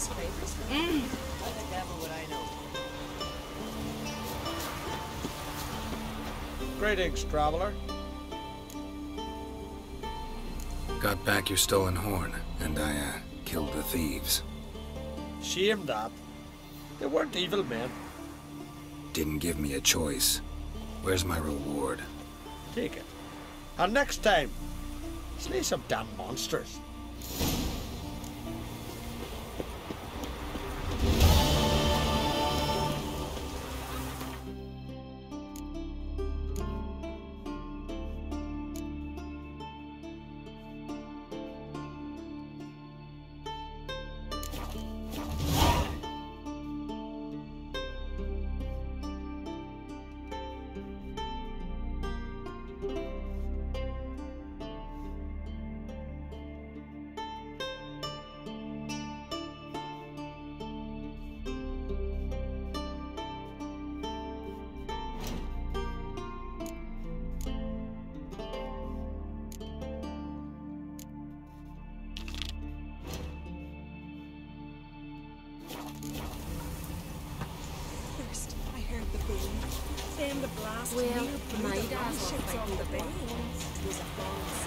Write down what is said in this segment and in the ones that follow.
Greetings, traveler. Got back your stolen horn, and I, killed the thieves. Shame that. They weren't evil men. Didn't give me a choice. Where's my reward? Take it. And next time, slay some damn monsters. Then the blast well, my the dad was ships on fighting the the bay. bones. It was a false.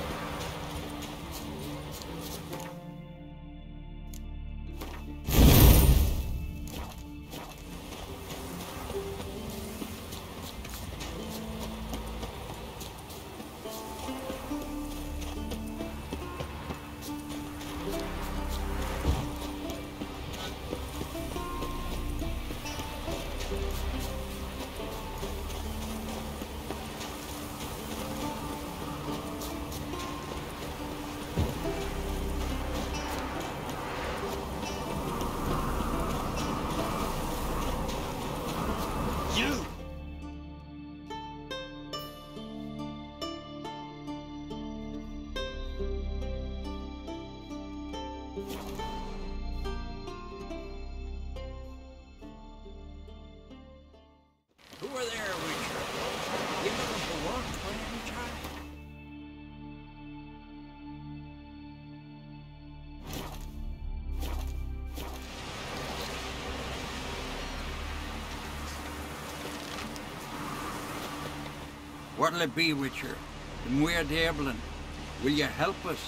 Who are there, Witcher? You looking for work by any chance? What'll it be, Witcher? The Muire will you help us?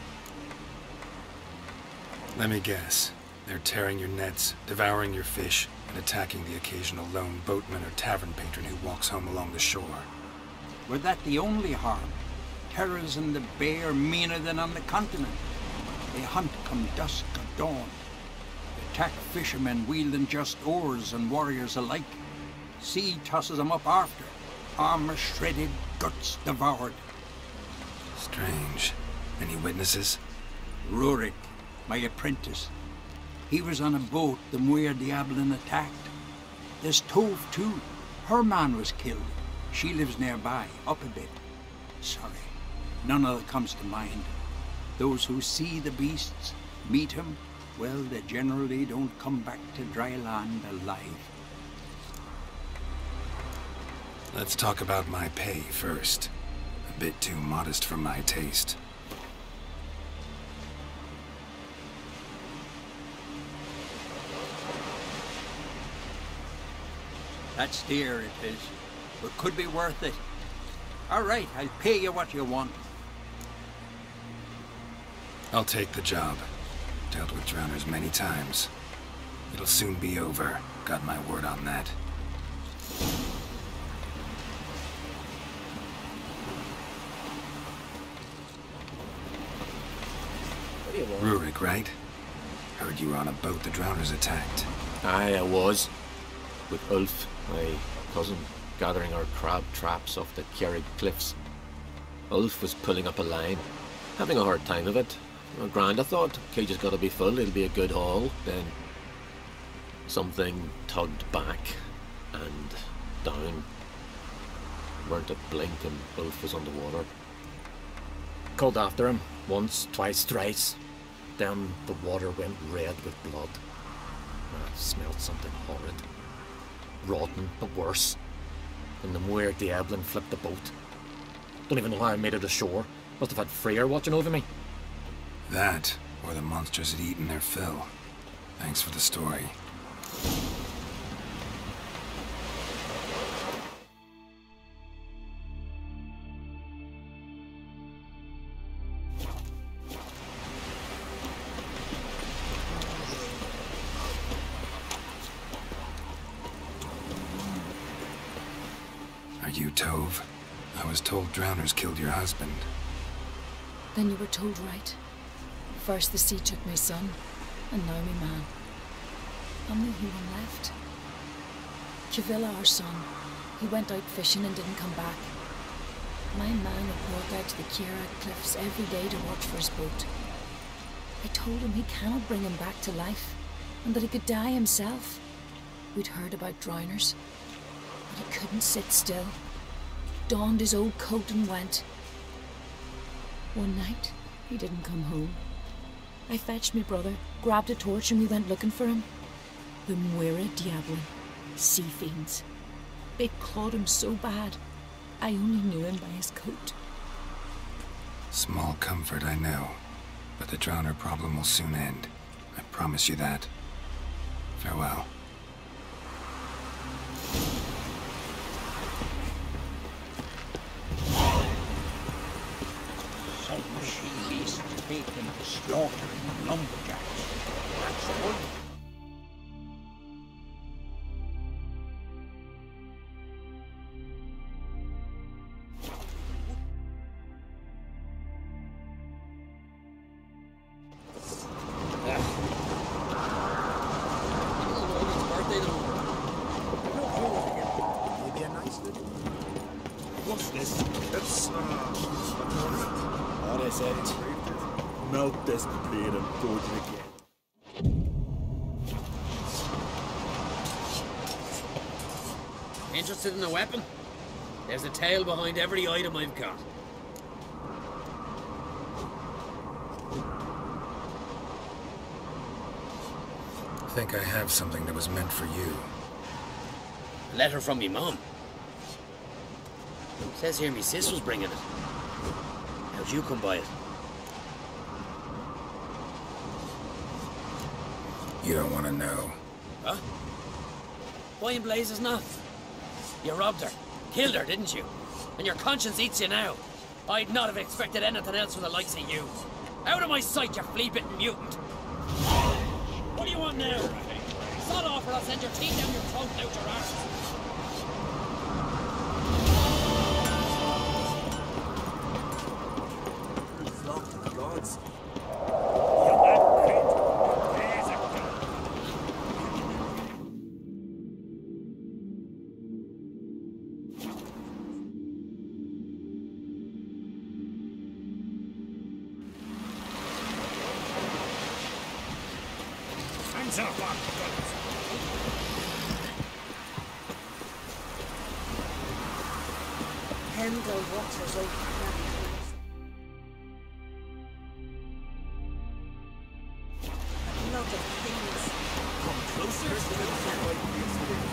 Let me guess. They're tearing your nets, devouring your fish, and attacking the occasional lone boatman or tavern patron who walks home along the shore. Were that the only harm? Terrors in the bay are meaner than on the continent. They hunt come dusk or dawn. Attack fishermen wielding just oars and warriors alike. Sea tosses them up after. Armour shredded, guts devoured. Strange. Any witnesses? Rurik, my apprentice. He was on a boat the Muire attacked. There's Tove, too. Her man was killed. She lives nearby, up a bit. Sorry, none of it comes to mind. Those who see the beasts, meet him, well, they generally don't come back to dry land alive. Let's talk about my pay first. A bit too modest for my taste. That's dear, it is, but could be worth it. All right, I'll pay you what you want. I'll take the job. Dealt with drowners many times. It'll soon be over. Got my word on that. What do you want? Rurik, right? Heard you were on a boat the drowners attacked. Aye, I was. With Ulf, my cousin, gathering our crab traps off the Kjerrig cliffs. Ulf was pulling up a line, having a hard time of it. Well, grand, I thought. Cage has got to be full, it'll be a good haul. Then something tugged back and down. Weren't a blink and Ulf was underwater. Called after him once, twice, thrice. Then the water went red with blood. I smelled something horrid. Rotten, but worse. And the Muire flipped the boat. Don't even know how I made it ashore. Must have had Freyr watching over me. That, or the monsters had eaten their fill. Thanks for the story. Are you Tove? I was told drowners killed your husband. Then you were told right. First the sea took my son, and now me man. I'm the only one left. Chavilla, our son, he went out fishing and didn't come back. My man would walk out to the Kieran cliffs every day to watch for his boat. I told him he cannot bring him back to life, and that he could die himself. We'd heard about drowners, but he couldn't sit still. Donned his old coat and went. One night, he didn't come home. I fetched me brother, grabbed a torch, and we went looking for him. The Muire Diablo, sea fiends. They'd clawed him so bad, I only knew him by his coat. Small comfort, I know. But the drowner problem will soon end. I promise you that. Farewell. Some she-beast taken to slaughtering lumberjacks. That's one. What's this? It's, a tournament. What is it? Melt this blade and forge it again. Interested in a weapon? There's a tale behind every item I've got. I think I have something that was meant for you. A letter from me mum. Says here me sis was bringing it. How'd you come by it? You don't want to know. Huh? Why in blazes not? You robbed her. Killed her, didn't you? And your conscience eats you now. I'd not have expected anything else from the likes of you. Out of my sight, you flea-bitten mutant! What do you want now? Sod off or I'll send your teeth down your throat and out your arse. Gods. Hands up, guns. Pendle waters over a lot of things. Come closer.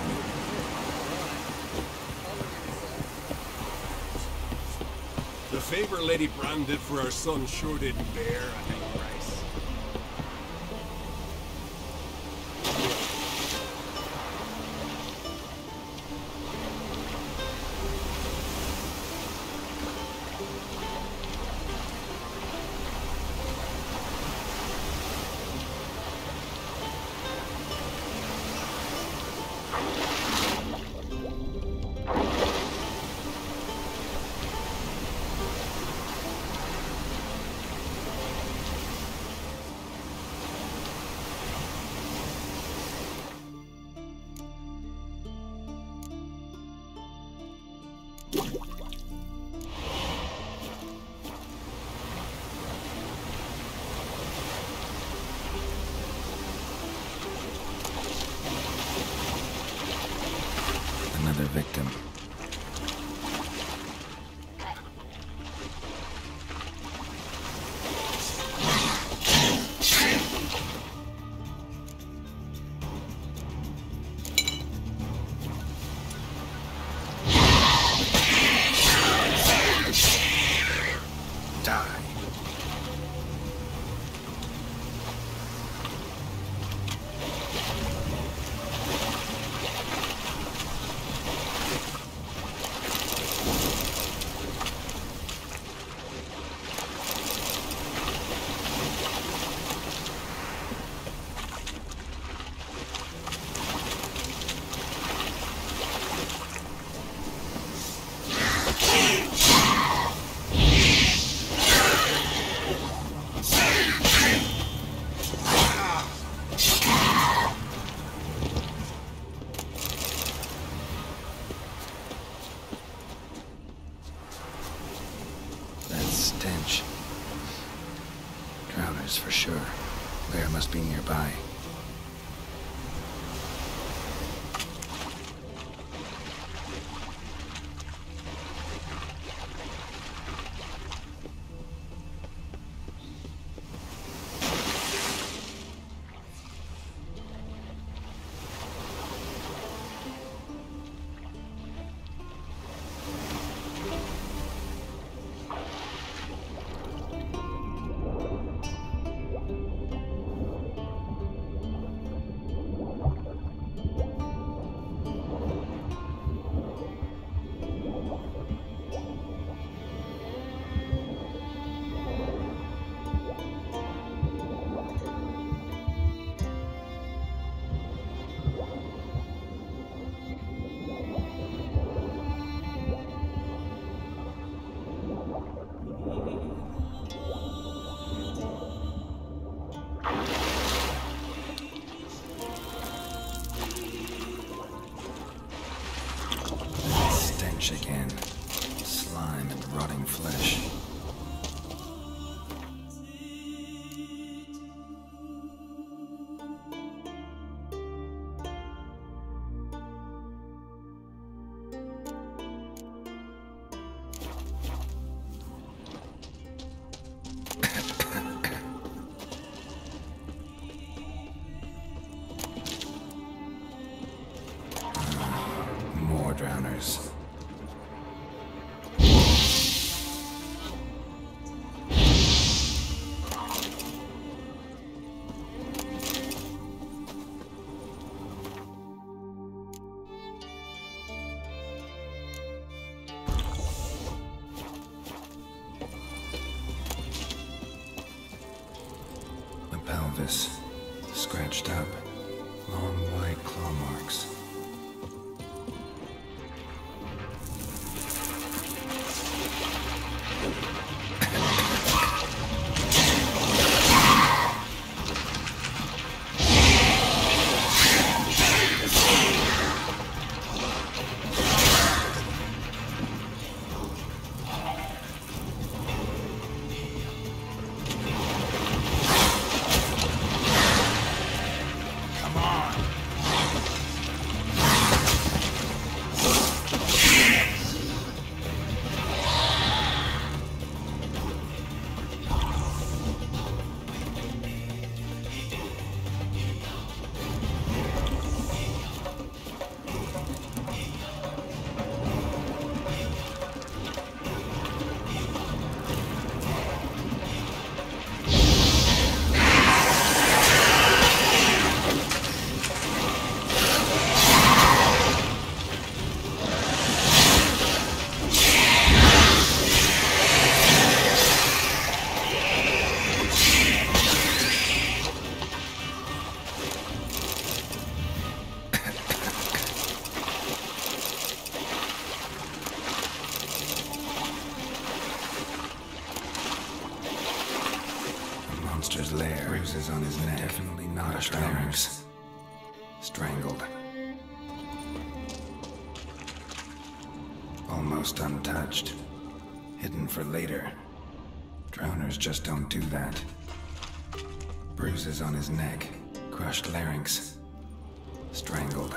The favor Lady Brand did for our son sure didn't bear a high price. Another victim. Die. stench. Drowners for sure. Lair must be nearby. Again. Slime and rotting flesh. More drowners. Pelvis, scratched up, long white claw marks. Monster's lair. Bruises on his neck. Definitely not a larynx. Strangled. Almost untouched. Hidden for later. Drowners just don't do that. Bruises on his neck. Crushed larynx. Strangled.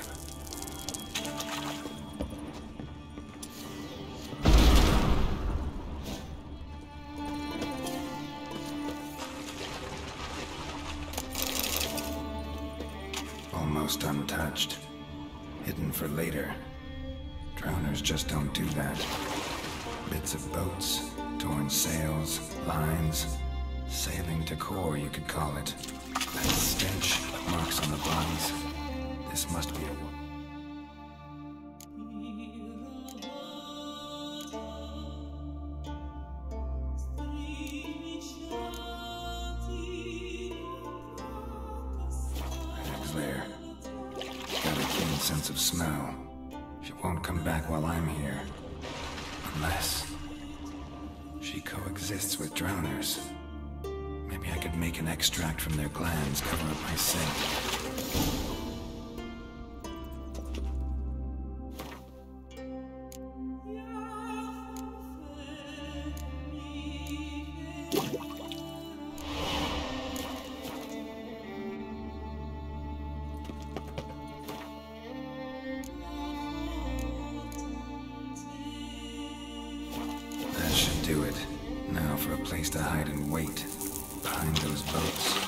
Almost untouched. Hidden for later. Drowners just don't do that. Bits of boats, torn sails, lines. Sailing to core, you could call it. That stench, marks on the bodies. This must be a... There. Got a keen sense of smell. She won't come back while I'm here. Unless she coexists with drowners. Maybe I could make an extract from their glands, cover up my scent. for a place to hide and wait behind those boats.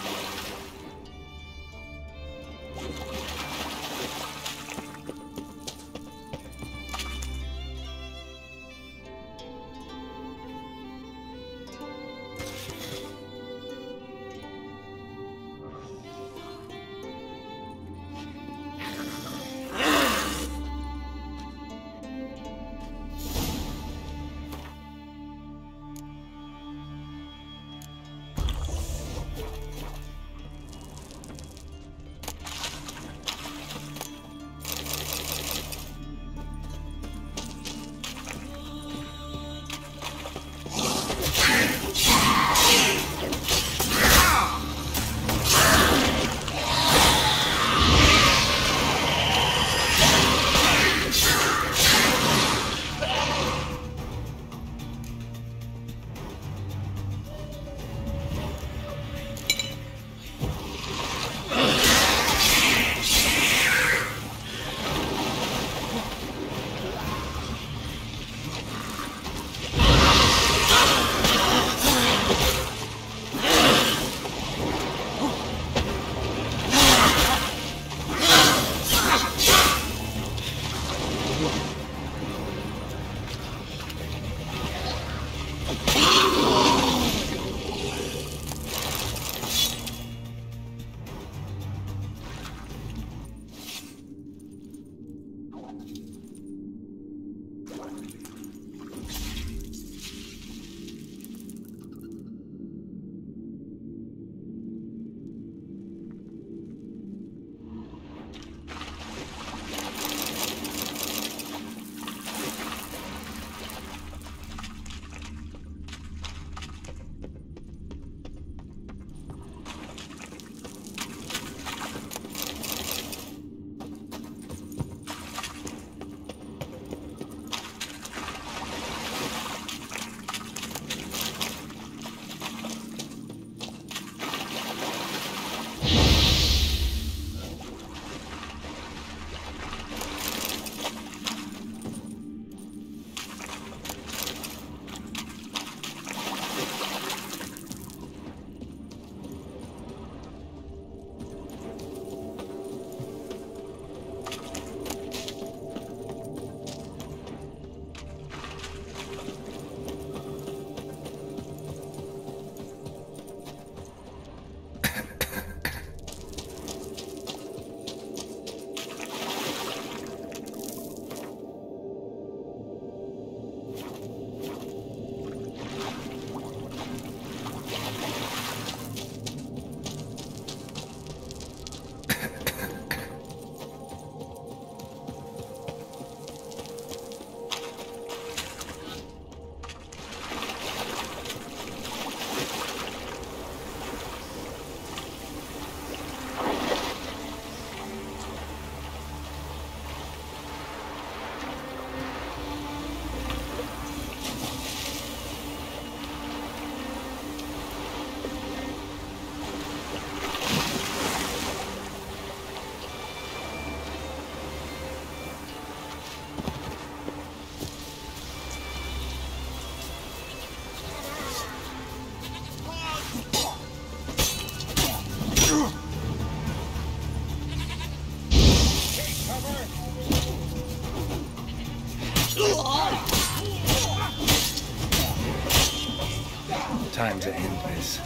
Time to end this.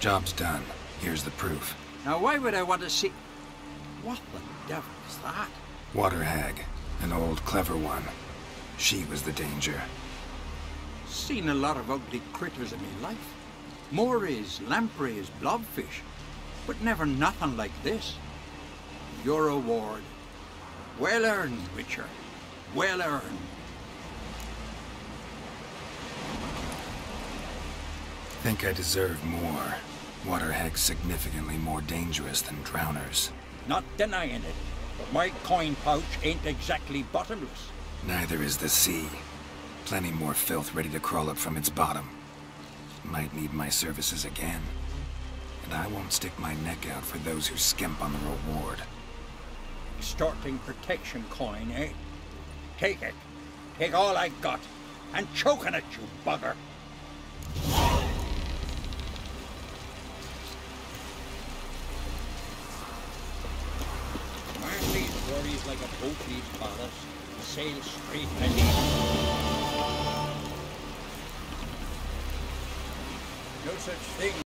Job's done. Here's the proof. Now why would I want to see... What the devil is that? Water hag. An old, clever one. She was the danger. Seen a lot of ugly critters in my life. Moires, lampreys, blobfish. But never nothing like this. Your reward. Well earned, Witcher. Well earned. Think I deserve more. Water hags significantly more dangerous than drowners. Not denying it, but my coin pouch ain't exactly bottomless. Neither is the sea. Plenty more filth ready to crawl up from its bottom. Might need my services again. And I won't stick my neck out for those who skimp on the reward. Extorting protection coin, eh? Take it. Take all I got. And choking at you, bugger. Aren't these worries like a boat leaves ballast? Sail straight and easy. No such thing.